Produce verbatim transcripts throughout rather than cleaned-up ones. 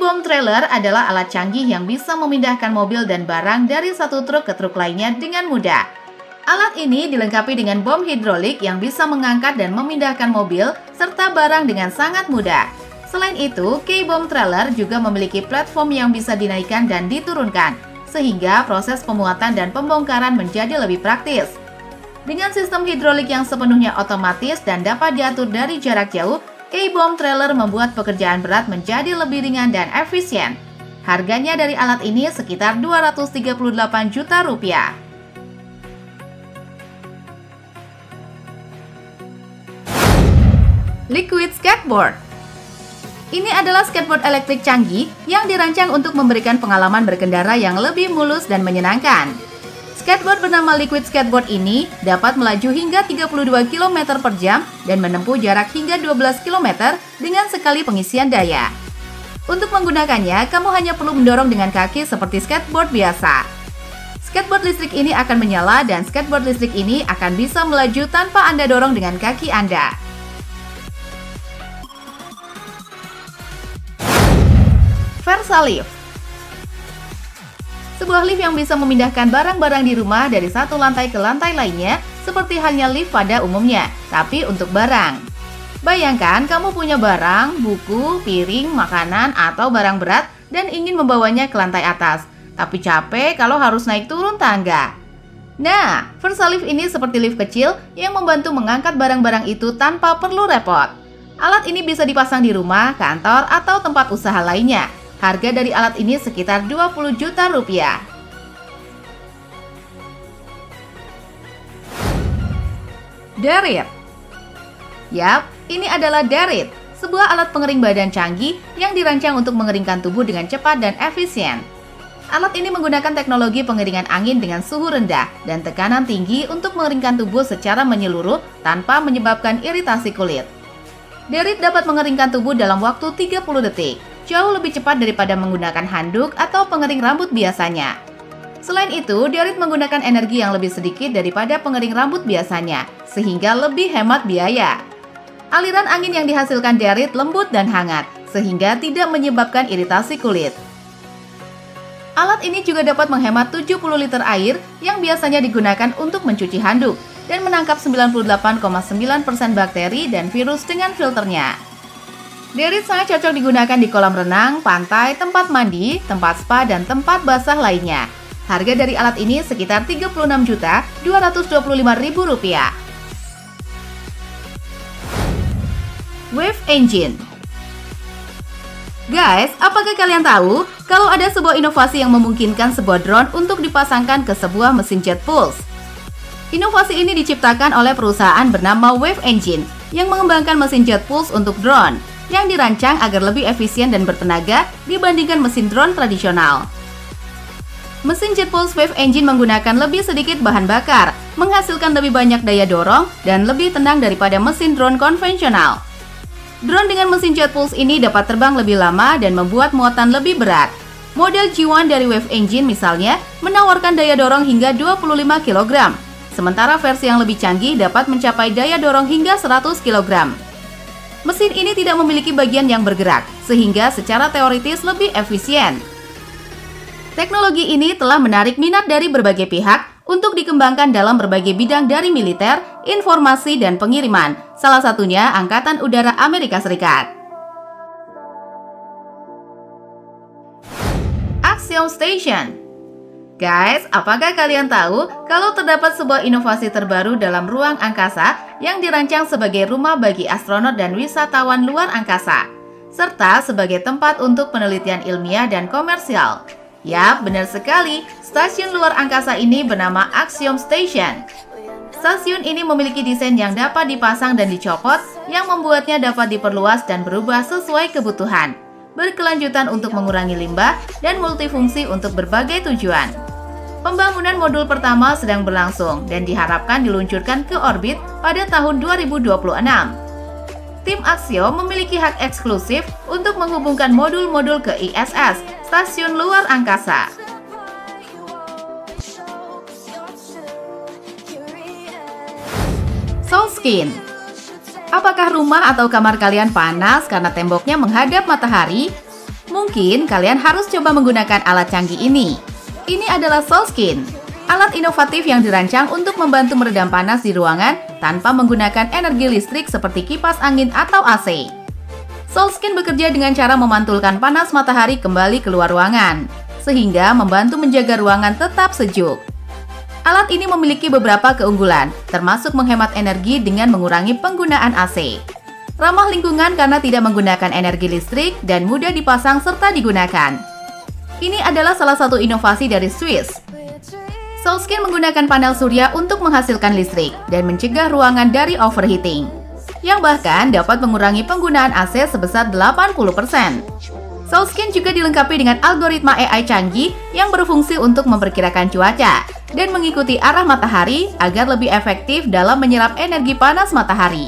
K-Bomb Trailer adalah alat canggih yang bisa memindahkan mobil dan barang dari satu truk ke truk lainnya dengan mudah. Alat ini dilengkapi dengan bom hidrolik yang bisa mengangkat dan memindahkan mobil serta barang dengan sangat mudah. Selain itu, K-Bomb Trailer juga memiliki platform yang bisa dinaikkan dan diturunkan, sehingga proses pemuatan dan pembongkaran menjadi lebih praktis. Dengan sistem hidrolik yang sepenuhnya otomatis dan dapat diatur dari jarak jauh, K-Bomb Trailer membuat pekerjaan berat menjadi lebih ringan dan efisien. Harganya dari alat ini sekitar dua ratus tiga puluh delapan juta rupiah. Liquid Skateboard. Ini adalah skateboard elektrik canggih yang dirancang untuk memberikan pengalaman berkendara yang lebih mulus dan menyenangkan. Skateboard bernama Liquid Skateboard ini dapat melaju hingga tiga puluh dua kilometer per jam dan menempuh jarak hingga dua belas kilometer dengan sekali pengisian daya. Untuk menggunakannya, kamu hanya perlu mendorong dengan kaki seperti skateboard biasa. Skateboard listrik ini akan menyala dan skateboard listrik ini akan bisa melaju tanpa Anda dorong dengan kaki Anda. Versalift. Sebuah lift yang bisa memindahkan barang-barang di rumah dari satu lantai ke lantai lainnya, seperti halnya lift pada umumnya, tapi untuk barang. Bayangkan kamu punya barang, buku, piring, makanan, atau barang berat dan ingin membawanya ke lantai atas, tapi capek kalau harus naik turun tangga. Nah, Versalift ini seperti lift kecil yang membantu mengangkat barang-barang itu tanpa perlu repot. Alat ini bisa dipasang di rumah, kantor, atau tempat usaha lainnya. Harga dari alat ini sekitar dua puluh juta rupiah. Derit. Yap, ini adalah Derit, sebuah alat pengering badan canggih yang dirancang untuk mengeringkan tubuh dengan cepat dan efisien. Alat ini menggunakan teknologi pengeringan angin dengan suhu rendah dan tekanan tinggi untuk mengeringkan tubuh secara menyeluruh tanpa menyebabkan iritasi kulit. Derit dapat mengeringkan tubuh dalam waktu tiga puluh detik. Jauh lebih cepat daripada menggunakan handuk atau pengering rambut biasanya. Selain itu, Derit menggunakan energi yang lebih sedikit daripada pengering rambut biasanya, sehingga lebih hemat biaya. Aliran angin yang dihasilkan Derit lembut dan hangat, sehingga tidak menyebabkan iritasi kulit. Alat ini juga dapat menghemat tujuh puluh liter air yang biasanya digunakan untuk mencuci handuk, dan menangkap sembilan puluh delapan koma sembilan persen bakteri dan virus dengan filternya. Derit sangat cocok digunakan di kolam renang, pantai, tempat mandi, tempat spa, dan tempat basah lainnya. Harga dari alat ini sekitar tiga puluh enam juta dua ratus dua puluh lima ribu rupiah. Wave Engine. Guys, apakah kalian tahu kalau ada sebuah inovasi yang memungkinkan sebuah drone untuk dipasangkan ke sebuah mesin jet pulse? Inovasi ini diciptakan oleh perusahaan bernama Wave Engine yang mengembangkan mesin jet pulse untuk drone, yang dirancang agar lebih efisien dan bertenaga dibandingkan mesin drone tradisional. Mesin jet pulse Wave Engine menggunakan lebih sedikit bahan bakar, menghasilkan lebih banyak daya dorong, dan lebih tenang daripada mesin drone konvensional. Drone dengan mesin jet pulse ini dapat terbang lebih lama dan membuat muatan lebih berat. Model G satu dari Wave Engine misalnya menawarkan daya dorong hingga dua puluh lima kilogram, sementara versi yang lebih canggih dapat mencapai daya dorong hingga seratus kilogram. Mesin ini tidak memiliki bagian yang bergerak, sehingga secara teoritis lebih efisien. Teknologi ini telah menarik minat dari berbagai pihak untuk dikembangkan dalam berbagai bidang dari militer, informasi, dan pengiriman, salah satunya Angkatan Udara Amerika Serikat. Axiom Station. Guys, apakah kalian tahu kalau terdapat sebuah inovasi terbaru dalam ruang angkasa yang dirancang sebagai rumah bagi astronot dan wisatawan luar angkasa, serta sebagai tempat untuk penelitian ilmiah dan komersial? Yap, benar sekali, stasiun luar angkasa ini bernama Axiom Station. Stasiun ini memiliki desain yang dapat dipasang dan dicopot, yang membuatnya dapat diperluas dan berubah sesuai kebutuhan, berkelanjutan untuk mengurangi limbah, dan multifungsi untuk berbagai tujuan. Pembangunan modul pertama sedang berlangsung dan diharapkan diluncurkan ke orbit pada tahun dua ribu dua puluh enam. Tim Axiom memiliki hak eksklusif untuk menghubungkan modul-modul ke I S S, Stasiun Luar Angkasa. Soulskin. Apakah rumah atau kamar kalian panas karena temboknya menghadap matahari? Mungkin kalian harus coba menggunakan alat canggih ini. Ini adalah Solskin, alat inovatif yang dirancang untuk membantu meredam panas di ruangan tanpa menggunakan energi listrik seperti kipas angin atau A C. Solskin bekerja dengan cara memantulkan panas matahari kembali keluar ruangan, sehingga membantu menjaga ruangan tetap sejuk. Alat ini memiliki beberapa keunggulan, termasuk menghemat energi dengan mengurangi penggunaan A C. Ramah lingkungan karena tidak menggunakan energi listrik dan mudah dipasang serta digunakan. Ini adalah salah satu inovasi dari Swiss. Solskin menggunakan panel surya untuk menghasilkan listrik dan mencegah ruangan dari overheating, yang bahkan dapat mengurangi penggunaan A C sebesar delapan puluh persen. Solskin juga dilengkapi dengan algoritma A I canggih yang berfungsi untuk memperkirakan cuaca dan mengikuti arah matahari agar lebih efektif dalam menyerap energi panas matahari.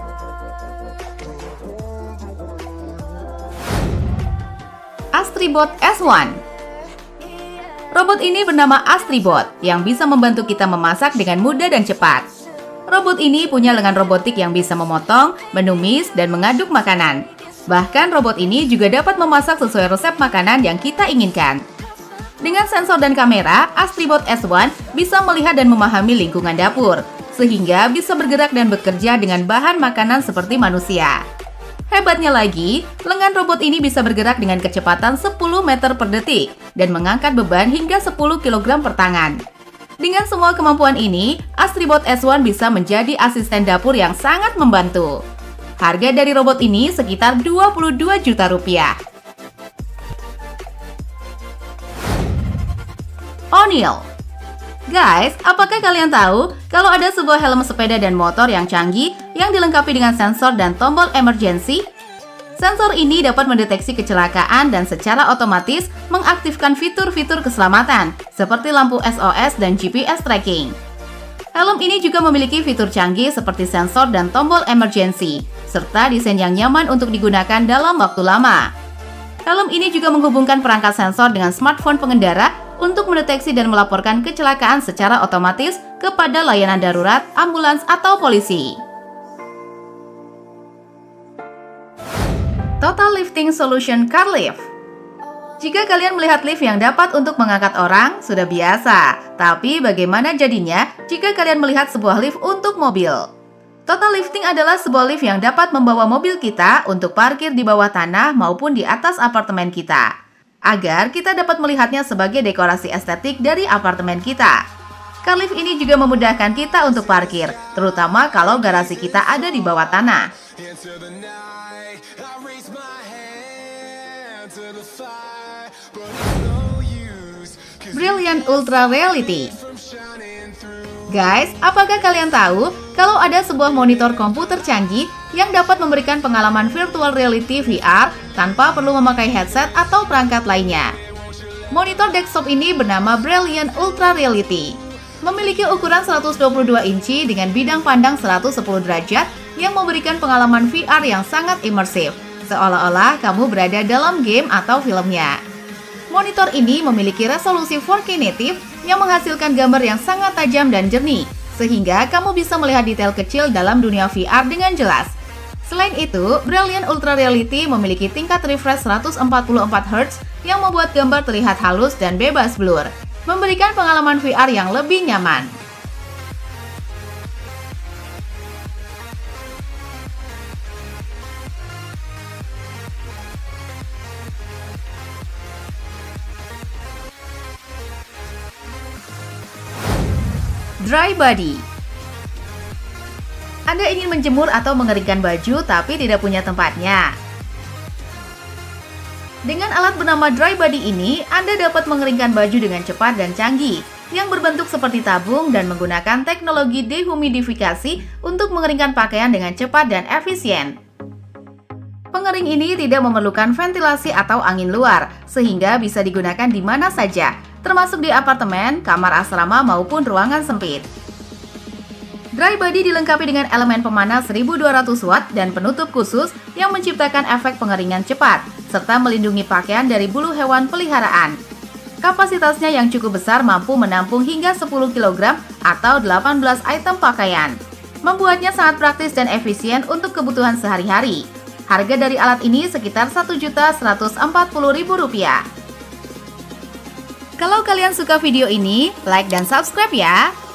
Astribot S satu. Robot ini bernama Astribot yang bisa membantu kita memasak dengan mudah dan cepat. Robot ini punya lengan robotik yang bisa memotong, menumis, dan mengaduk makanan. Bahkan robot ini juga dapat memasak sesuai resep makanan yang kita inginkan. Dengan sensor dan kamera, Astribot S satu bisa melihat dan memahami lingkungan dapur, sehingga bisa bergerak dan bekerja dengan bahan makanan seperti manusia. Hebatnya lagi, lengan robot ini bisa bergerak dengan kecepatan sepuluh meter per detik dan mengangkat beban hingga sepuluh kilogram per tangan. Dengan semua kemampuan ini, Astribot S satu bisa menjadi asisten dapur yang sangat membantu. Harga dari robot ini sekitar dua puluh dua juta rupiah. O'Neill. Guys, apakah kalian tahu kalau ada sebuah helm sepeda dan motor yang canggih yang dilengkapi dengan sensor dan tombol emergency? Sensor ini dapat mendeteksi kecelakaan dan secara otomatis mengaktifkan fitur-fitur keselamatan seperti lampu S O S dan G P S tracking. Helm ini juga memiliki fitur canggih seperti sensor dan tombol emergency, serta desain yang nyaman untuk digunakan dalam waktu lama. Helm ini juga menghubungkan perangkat sensor dengan smartphone pengendara untuk mendeteksi dan melaporkan kecelakaan secara otomatis kepada layanan darurat, ambulans, atau polisi. Total Lifting Solution Car Lift. Jika kalian melihat lift yang dapat untuk mengangkat orang, sudah biasa. Tapi bagaimana jadinya jika kalian melihat sebuah lift untuk mobil? Total Lifting adalah sebuah lift yang dapat membawa mobil kita untuk parkir di bawah tanah maupun di atas apartemen kita, agar kita dapat melihatnya sebagai dekorasi estetik dari apartemen kita. Car lift ini juga memudahkan kita untuk parkir, terutama kalau garasi kita ada di bawah tanah. Brilliant Ultra Reality. Guys, apakah kalian tahu kalau ada sebuah monitor komputer canggih yang dapat memberikan pengalaman virtual reality V R tanpa perlu memakai headset atau perangkat lainnya? Monitor desktop ini bernama Brilliant Ultra Reality. Memiliki ukuran seratus dua puluh dua inci dengan bidang pandang seratus sepuluh derajat yang memberikan pengalaman V R yang sangat imersif, seolah-olah kamu berada dalam game atau filmnya. Monitor ini memiliki resolusi empat K native yang menghasilkan gambar yang sangat tajam dan jernih, sehingga kamu bisa melihat detail kecil dalam dunia V R dengan jelas. Selain itu, Brilliant Ultra Reality memiliki tingkat refresh seratus empat puluh empat hertz yang membuat gambar terlihat halus dan bebas blur, memberikan pengalaman V R yang lebih nyaman. Dry Body. Anda ingin menjemur atau mengeringkan baju tapi tidak punya tempatnya? Dengan alat bernama Dry Body ini, Anda dapat mengeringkan baju dengan cepat dan canggih, yang berbentuk seperti tabung dan menggunakan teknologi dehumidifikasi untuk mengeringkan pakaian dengan cepat dan efisien. Pengering ini tidak memerlukan ventilasi atau angin luar, sehingga bisa digunakan di mana saja, termasuk di apartemen, kamar asrama, maupun ruangan sempit. Dry Body dilengkapi dengan elemen pemanas seribu dua ratus watt dan penutup khusus yang menciptakan efek pengeringan cepat, serta melindungi pakaian dari bulu hewan peliharaan. Kapasitasnya yang cukup besar mampu menampung hingga sepuluh kilogram atau delapan belas item pakaian, membuatnya sangat praktis dan efisien untuk kebutuhan sehari-hari. Harga dari alat ini sekitar satu juta seratus empat puluh ribu rupiah. Kalau kalian suka video ini, like dan subscribe ya.